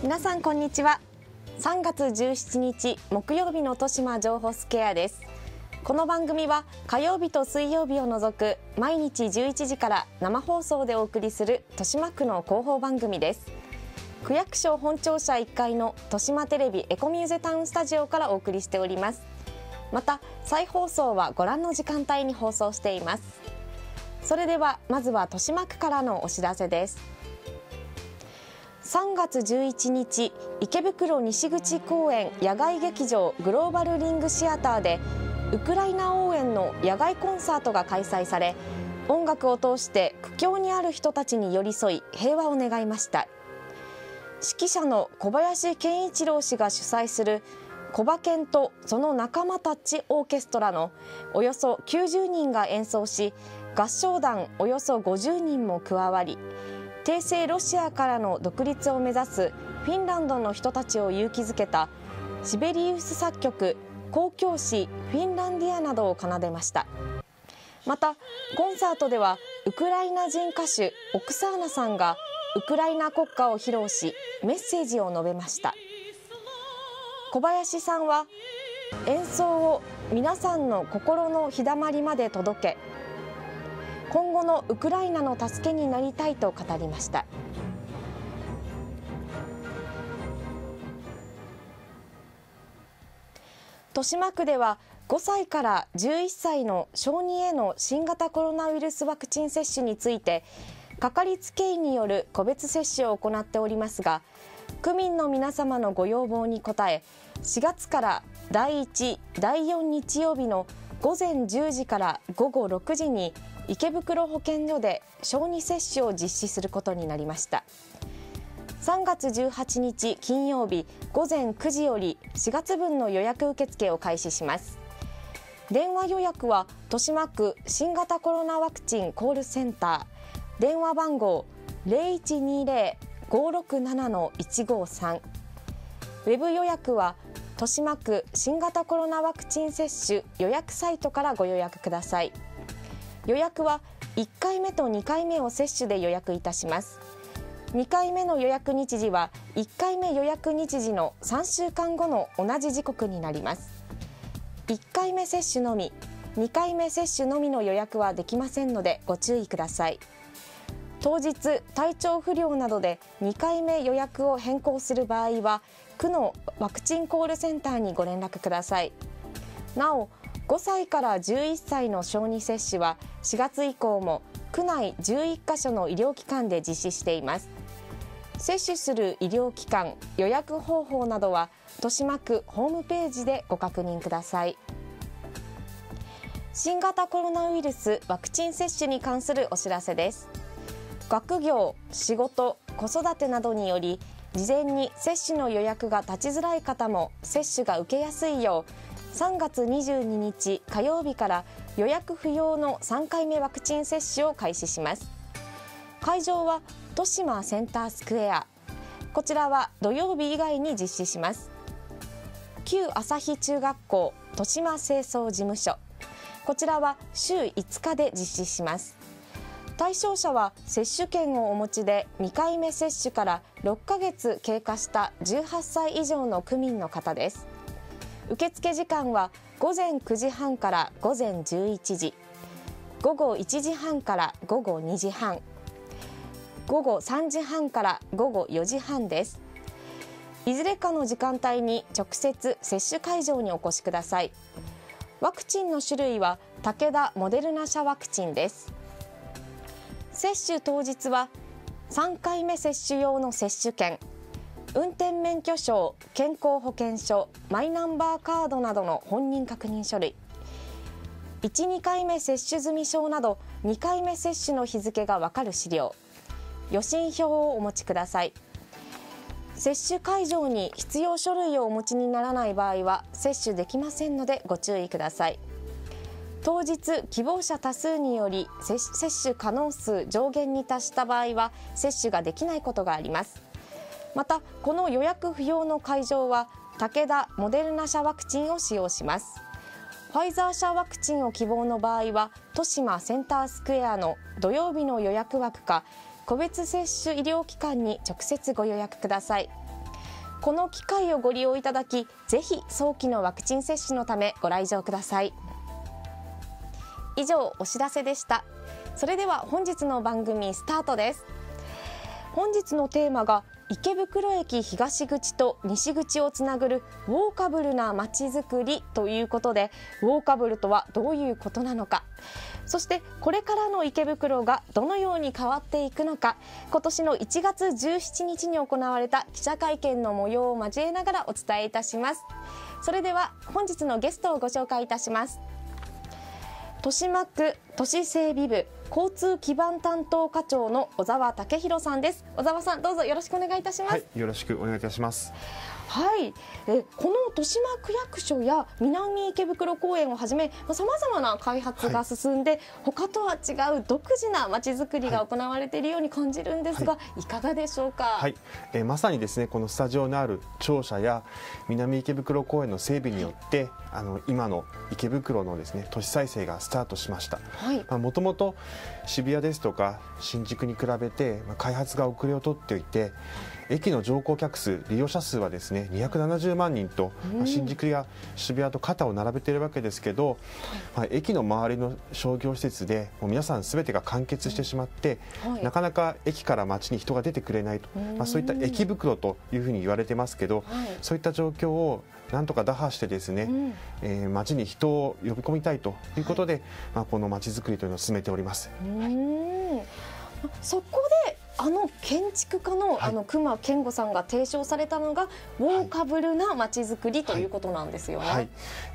皆さんこんにちは。3月17日木曜日の豊島情報スケアです。この番組は火曜日と水曜日を除く毎日11時から生放送でお送りする豊島区の広報番組です。区役所本庁舎1階の豊島テレビエコミューゼタウンスタジオからお送りしております。また再放送はご覧の時間帯に放送しています。それではまずは豊島区からのお知らせです。3月11日池袋西口公園野外劇場グローバルリングシアターでウクライナ応援の野外コンサートが開催され、音楽を通して苦境にある人たちに寄り添い平和を願いました。指揮者の小林健一郎氏が主催するコバケンとその仲間たちオーケストラのおよそ90人が演奏し、合唱団およそ50人も加わり、帝政ロシアからの独立を目指すフィンランドの人たちを勇気づけたシベリウス作曲交響詩フィンランディアなどを奏でました。またコンサートではウクライナ人歌手オクサーナさんがウクライナ国歌を披露しメッセージを述べました。小林さんは演奏を皆さんの心の日だまりまで届け、今後のウクライナの助けになりたいと語りました。豊島区では5歳から11歳の小児への新型コロナウイルスワクチン接種についてかかりつけ医による個別接種を行っておりますが、区民の皆様のご要望に応え、4月から第1、第4日曜日の午前10時から午後6時に池袋保健所で小児接種を実施することになりました。3月18日金曜日午前9時より4月分の予約受付を開始します。電話予約は豊島区新型コロナワクチンコールセンター、電話番号 0120-567-153、ウェブ予約は豊島区新型コロナワクチン接種予約サイトからご予約ください。予約は1回目と2回目を接種で予約いたします。2回目の予約日時は1回目予約日時の3週間後の同じ時刻になります。1回目接種のみ、2回目接種のみの予約はできませんのでご注意ください。当日体調不良などで2回目予約を変更する場合は区のワクチンコールセンターにご連絡ください。なお5歳から11歳の小児接種は4月以降も区内11カ所の医療機関で実施しています。接種する医療機関、予約方法などは豊島区ホームページでご確認ください。新型コロナウイルスワクチン接種に関するお知らせです。学業、仕事、子育てなどにより事前に接種の予約が立ちづらい方も接種が受けやすいよう3月22日火曜日から予約不要の3回目ワクチン接種を開始します。会場は豊島センタースクエア、こちらは土曜日以外に実施します。旧朝日中学校豊島清掃事務所、こちらは週5日で実施します。対象者は接種券をお持ちで2回目接種から6ヶ月経過した18歳以上の区民の方です。受付時間は午前9時半から午前11時、午後1時半から午後2時半、午後3時半から午後4時半です。いずれかの時間帯に直接接種会場にお越しください。ワクチンの種類は武田モデルナ社ワクチンです。接種当日は3回目接種用の接種券、運転免許証、健康保険証、マイナンバーカードなどの本人確認書類、1、2回目接種済証など2回目接種の日付がわかる資料、予診票をお持ちください。接種会場に必要書類をお持ちにならない場合は接種できませんのでご注意ください。当日希望者多数により接種可能数上限に達した場合は接種ができないことがあります。またこの予約不要の会場は武田モデルナ社ワクチンを使用します。ファイザー社ワクチンを希望の場合は豊島センタースクエアの土曜日の予約枠か個別接種医療機関に直接ご予約ください。 この機会をご利用いただき、ぜひ早期のワクチン接種のためご来場ください。以上、お知らせでした。それでは本日の番組スタートです。本日のテーマが池袋駅東口と西口をつなぐるウォーカブルな街づくりということで、ウォーカブルとはどういうことなのか、そしてこれからの池袋がどのように変わっていくのか、今年の1月17日に行われた記者会見の模様を交えながらお伝えいたします。それでは本日のゲストをご紹介いたします。豊島区都市整備部交通基盤担当課長の小澤武弘さんです。小澤さん、どうぞよろしくお願いいたします。 はい、よろしくお願いいたします。 はい、この豊島区役所や南池袋公園をはじめさまざまな開発が進んで、他とは違う独自な街づくりが行われているように感じるんですが、いかがでしょうか。 はい、まさにですね、このスタジオのある庁舎や南池袋公園の整備によって、今の池袋のですね都市再生がスタートしました。もともと渋谷ですとか新宿に比べて開発が遅れをとっていて、駅の乗降客数、利用者数はですね270万人と、新宿や渋谷と肩を並べているわけですけど、駅の周りの商業施設でもう皆さん全てが完結してしまって、なかなか駅から街に人が出てくれないと、そういった駅袋というふうに言われてますけど、そういった状況をなんとか打破してですね、街に人を呼び込みたいということで、この街づくりというのを進めております。 そこで建築家の隈研吾さんが提唱されたのがウォーカブルな街づくりということなんですよね。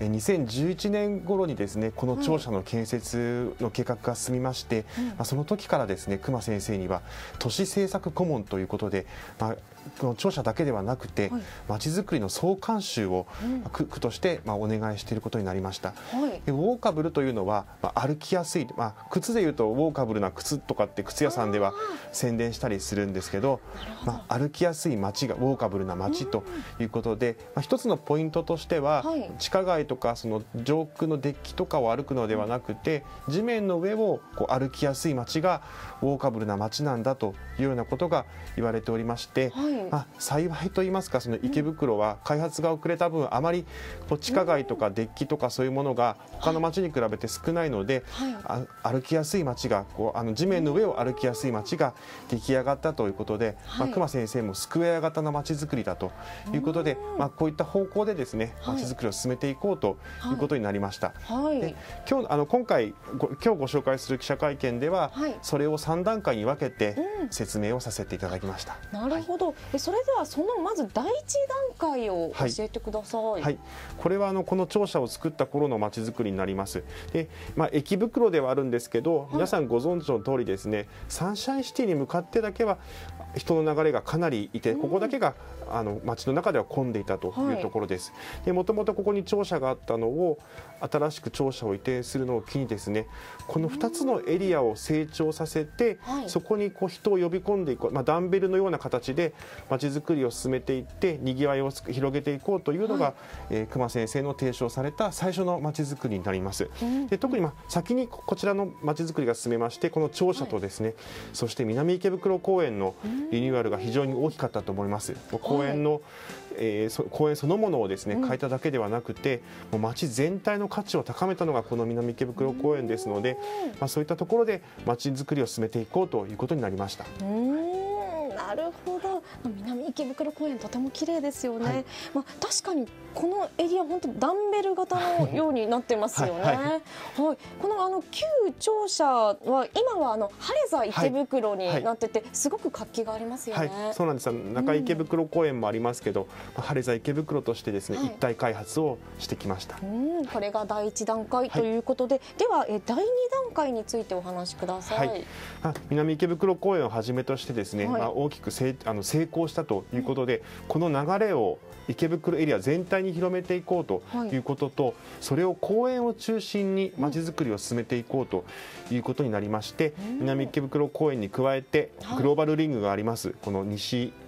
2011年頃にですねこの庁舎の建設の計画が進みまして、その時からですね隈先生には都市政策顧問ということで、この庁舎だけではなくて街づくりの総監修を区としてお願いしていることになりました。ウォーカブルというのは歩きやすい、靴でいうとウォーカブルな靴とかって靴屋さんでは宣伝したりするんですけど、歩きやすい街がウォーカブルな街ということで、一つのポイントとしては、地下街とかその上空のデッキとかを歩くのではなくて、地面の上を歩きやすい街がウォーカブルな街なんだというようなことが言われておりまして、幸いといいますか、その池袋は開発が遅れた分あまり地下街とかデッキとかそういうものが他の街に比べて少ないので、歩きやすい街が地面の上を歩きやすい街が出来上がったということで、隈先生もスクエア型の街づくりだということで、こういった方向でですね街づくりを進めていこうということになりました。で今日ご紹介する記者会見では、それを3段階に分けて説明をさせていただきました。 なるほど。それではそのまず第一段階を教えてください。 これはこの庁舎を作った頃の街づくりになります。で、駅袋ではあるんですけど、皆さんご存知の通りですね、サンシャインシティに向かってだけは人の流れがかなりいて、ここだけが街の中では混んでいたというところです。もともとここに庁舎があったのを新しく庁舎を移転するのを機にですね、この2つのエリアを成長させて、そこに人を呼び込んでいこう、ダンベルのような形で街づくりを進めていってにぎわいを広げていこうというのが、隈先生の提唱された最初の街づくりになります。で特に先にこちらの街づくりが進めまして、この庁舎とですね、そして南池袋公園のリニューアルが非常に大きかったと思います。公園そのものをですね変えただけではなくて、もう街全体の価値を高めたのがこの南池袋公園ですので、そういったところで街づくりを進めていこうということになりました。 なるほど。南池袋公園とても綺麗ですよね。確かにこのエリア本当ダンベル型のようになってますよね。この旧庁舎は今は晴れ座池袋になってて、すごく活気がありますよね。 そうなんです。中池袋公園もありますけど、晴れ座池袋としてですね、一体開発をしてきました。 これが第一段階ということで、では第二段階についてお話しください。 南池袋公園をはじめとしてですね、大きく成功したということで、この流れを池袋エリア全体に広めていこうということと、それを公園を中心に街づくりを進めていこうということになりまして、南池袋公園に加えてグローバルリングがありますこの西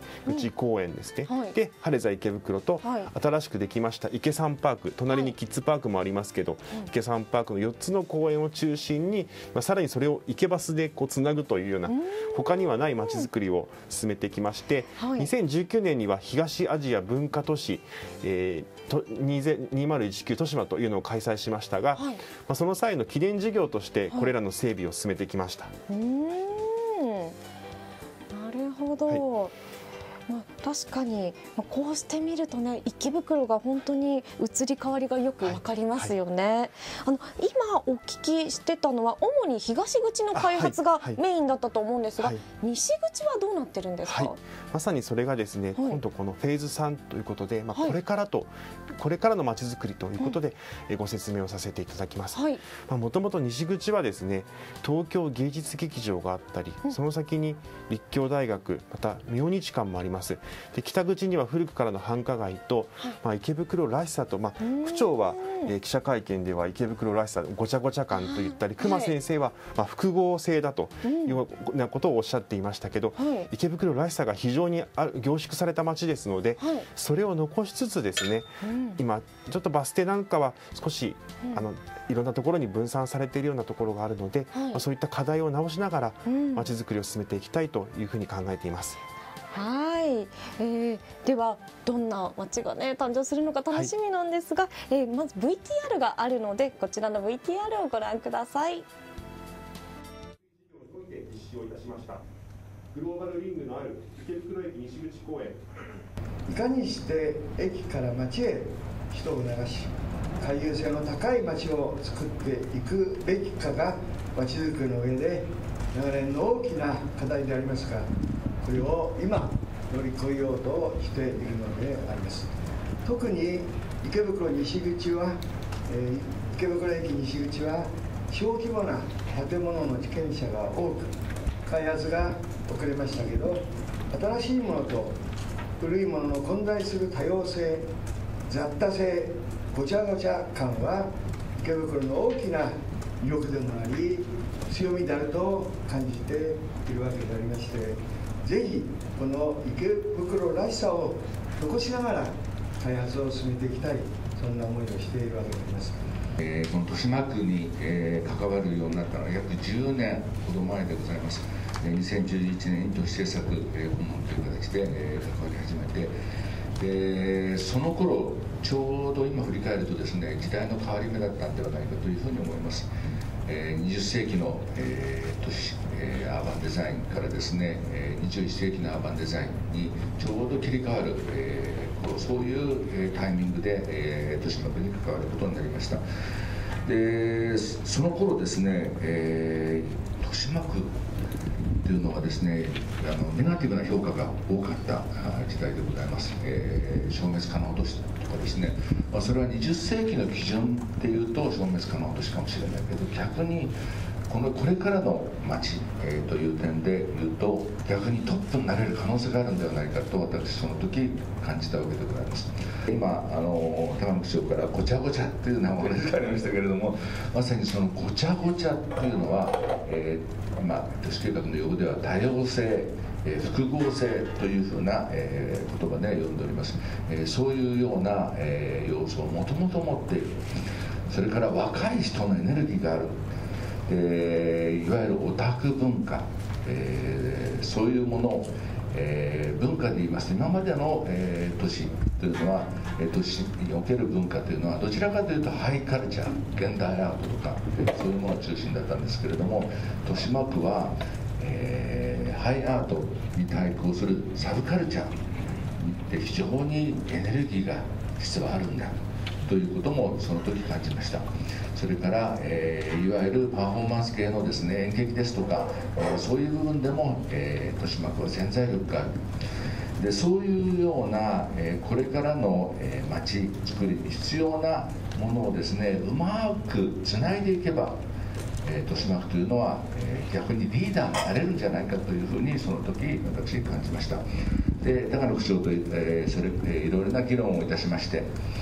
口公園ですね、 はい、 で晴れ座池袋と、 はい、 新しくできました池サンパーク、隣にキッズパークもありますけど、池サンパークの4つの公園を中心に、さらにそれを池バスでつなぐというような他にはないまちづくりを進めてきまして、はい、2019年には東アジア文化都市、2019豊島というのを開催しましたが、はい、その際の記念事業としてこれらの整備を進めてきました。 なるほど、はい、確かにこうしてみるとね、池袋が本当に移り変わりがよく分かりますよね。はい、今お聞きしてたのは主に東口の開発がメインだったと思うんですが、西口はどうなってるんですか？はい、 まさにそれがですね、今度このフェーズ3ということで、これからのまちづくりということでご説明をさせていただきます。もともと西口はですね、東京芸術劇場があったり、その先に立教大学、また明日館もあります。で北口には古くからの繁華街と、池袋らしさと、区長は記者会見では池袋らしさごちゃごちゃ感と言ったり、隈先生は複合性だというようなことをおっしゃっていましたけど、池袋らしさが非常に凝縮された街ですので、それを残しつつですね、今ちょっとバス停なんかは少しいろんなところに分散されているようなところがあるので、そういった課題を直しながら街づくりを進めていきたいというふうに考えています。 はい、ではどんな街がね誕生するのか楽しみなんですが、まず VTR があるので、こちらの VTR をご覧ください。 実施をいたしましたグローバルリングのある池袋駅西口公園。 いかにして駅から街へ人を流し、回遊性の高い街を作っていくべきかが街づくりの上で長年の大きな課題でありますが、これを今乗り越えようとしているのであります。特に池袋西口は、池袋駅西口は小規模な建物の地権者が多く、開発が遅れましたけど、新しいものと古いものの混在する多様性、雑多性、ごちゃごちゃ感は池袋の大きな魅力でもあり強みであると感じているわけでありまして、ぜひこの池袋らしさを残しながら開発を進めていきたい、そんな思いをしているわけであります。 この豊島区に、関わるようになったのは約10年ほど前でございます。2011年に都市政策顧問という形で、関わり始めて、その頃ちょうど今振り返るとですね、時代の変わり目だったんではないかというふうに思います。20世紀の、都市、アーバンデザインからですね、21世紀のアーバンデザインにちょうど切り替わる、そういうタイミングで、豊島区に関わることになりました。でその頃ですね、豊島区というのはですね、ネガティブな評価が多かった時代でございます。消滅可能都市とかですね、それは20世紀の基準っていうと消滅可能都市かもしれないけど、逆にこれからの街、という点で言うと、逆にトップになれる可能性があるんではないかと私その時感じたわけでございます。今高野区長からごちゃごちゃっていう名前がありましたけれども、まさにそのごちゃごちゃっていうのは、今都市計画の用語では多様性、複合性というふうな、言葉で呼んでおります。そういうような、要素をもともと持っている。それから若い人のエネルギーがある。いわゆるオタク文化、そういうものを、文化で言いますと、今までの、都市というのは、都市における文化というのはどちらかというとハイカルチャー、現代アートとかそういうものが中心だったんですけれども、豊島区は、ハイアートに対抗するサブカルチャーで非常にエネルギーが実はあるんだということもその時感じました。それから、いわゆるパフォーマンス系のですね、演劇ですとか、そういう部分でも、豊島区は潜在力がある。でそういうような、これからの、街づくりに必要なものをですね、うまくつないでいけば、豊島区というのは、逆にリーダーになれるんじゃないかというふうにその時私感じました。で高野区長と、いろいろな議論をいたしまして、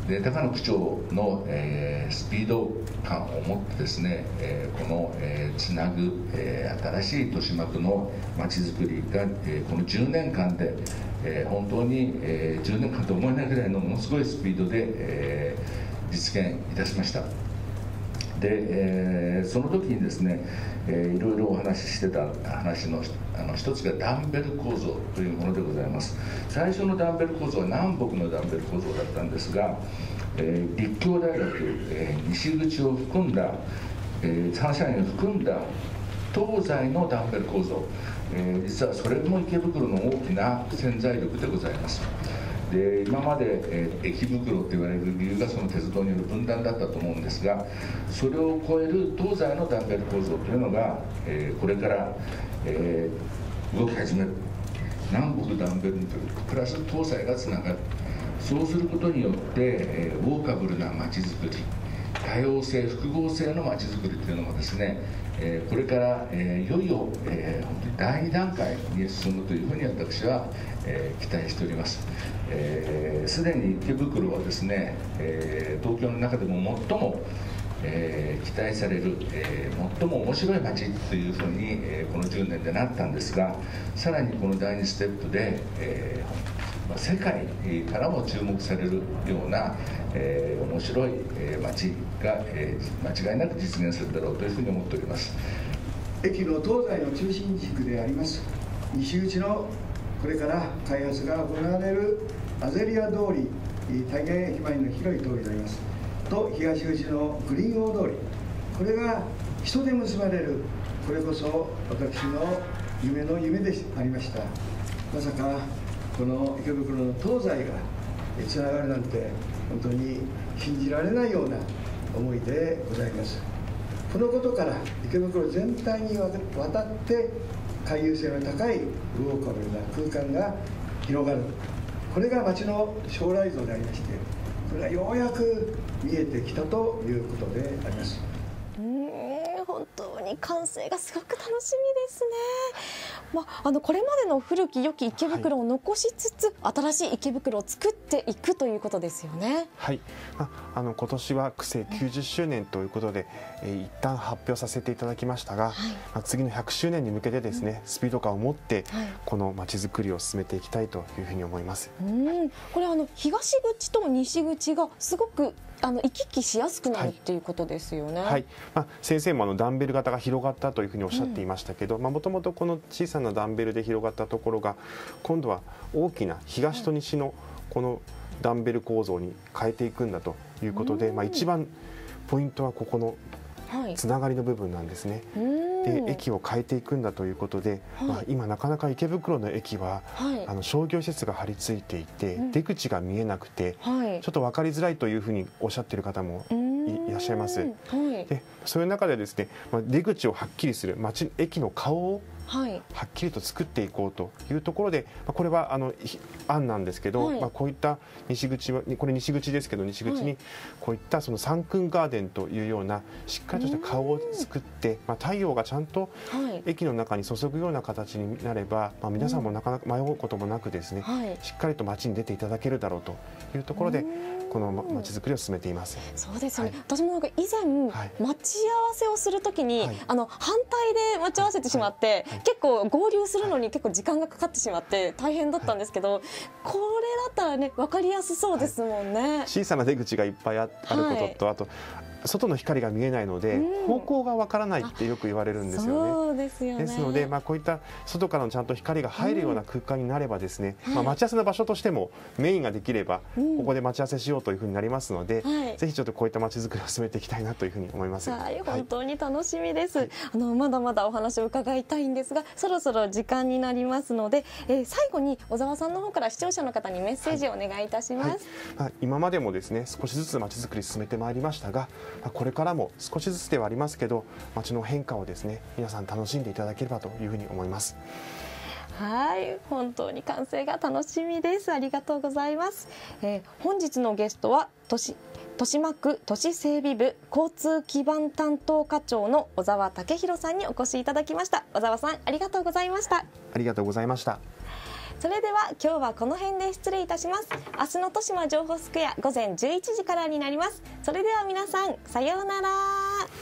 で高野区長の、スピード感を持ってですね、この、つなぐ、新しい豊島区のまちづくりが、この10年間で、本当に、10年間と思えないぐらいのものすごいスピードで、実現いたしました。で、その時にですね、いろいろお話ししてた話の一つがダンベル構造というものでございます。最初のダンベル構造は南北のダンベル構造だったんですが、立教大学、西口を含んだ、サンシャインを含んだ東西のダンベル構造、実はそれも池袋の大きな潜在力でございます。で今まで、駅袋と言われる理由がその鉄道による分断だったと思うんですが、それを超える東西のダンベル構造というのが、これから、動き始める。南北ダンベルプラス東西がつながる。そうすることによって、ウォーカブルな街づくり、多様性複合性の街づくりというのもですね、これから、いよいよ、本当に第2段階に進むというふうに私は、期待しております。すでに池袋はですね、東京の中でも最も、期待される、最も面白い街というふうに、この10年でなったんですが、さらにこの第2ステップで、世界からも注目されるような、面白い街が、間違いなく実現するだろうというふうに思っております。 駅の東西の中心軸であります西口のこれから開発が行われるアゼリア通り、大変駅前の広い通りでありますと、東口のグリーン大通り、これが人で結ばれる、これこそ私の夢の夢でありました。まさかこの池袋の東西がつながるなんて本当に信じられないような思いでございます。このことから池袋全体にわたって回遊性の高いウォーカブルな空間が広がる、これが街の将来像でありまして、これがようやく見えてきたということであります。 本当に完成がすごく楽しみですね。これまでの古き良き池袋を残しつつ、新しい池袋を作っていくということですよね。 はい、今年は区政90周年ということで、一旦発表させていただきましたが、次の100周年に向けてですね、スピード感を持ってこのまちづくりを進めていきたいというふうに思います。 これ東口と西口がすごく行き来しやすくなるっていうことですよね。はい、 先生もダンベル型が広がったというふうにおっしゃっていましたけど、もともとこの小さなダンベルで広がったところが、今度は大きな東と西のこのダンベル構造に変えていくんだということで、一番ポイントはここのつながりの部分なんですね。で駅を変えていくんだということで、今なかなか池袋の駅は、商業施設が張り付いていて、出口が見えなくて、ちょっと分かりづらいというふうにおっしゃっている方もいらっしゃいます。でそういう中でですね、出口をはっきりする駅の顔をはっきりと作っていこうというところで、これは案なんですけど、こういった西口はこれ西口ですけど、西口にこういったそのサンクンガーデンというようなしっかりとした顔を作って、太陽がちゃんと駅の中に注ぐような形になれば、皆さんもなかなか迷うこともなくですね、しっかりと街に出ていただけるだろうというところで、この街づくりを進めています。 そうですよね。私も以前、待ち合わせをするときに、反対で待ち合わせてしまって、結構合流するのに結構時間がかかってしまって大変だったんですけど、これだったらね分かりやすそうですもんね。 小さな出口がいっぱいあることと、あと外の光が見えないので、方向がわからないってよく言われるんですよね。 そうですよね。 ですので、こういった外からのちゃんと光が入るような空間になればですね、待ち合わせの場所としてもメインができれば、ここで待ち合わせしようというふうになりますので、ぜひちょっとこういった街づくりを進めていきたいなというふうに思います。 本当に楽しみです。まだまだお話を伺いたいんですが、そろそろ時間になりますので、最後に小沢さんの方から視聴者の方にメッセージをお願いいたします。 今までもですね、少しずつ街づくり進めてまいりましたが、これからも少しずつではありますけど、街の変化をですね、皆さん楽しんでいただければというふうに思います。 はい、本当に完成が楽しみです。ありがとうございます。本日のゲストは豊島区都市整備部交通基盤担当課長の小沢武弘さんにお越しいただきました。小沢さん、ありがとうございました。 ありがとうございました。 それでは今日はこの辺で失礼いたします。明日の豊島情報スクエア午前11時からになります。それでは皆さん、さようなら。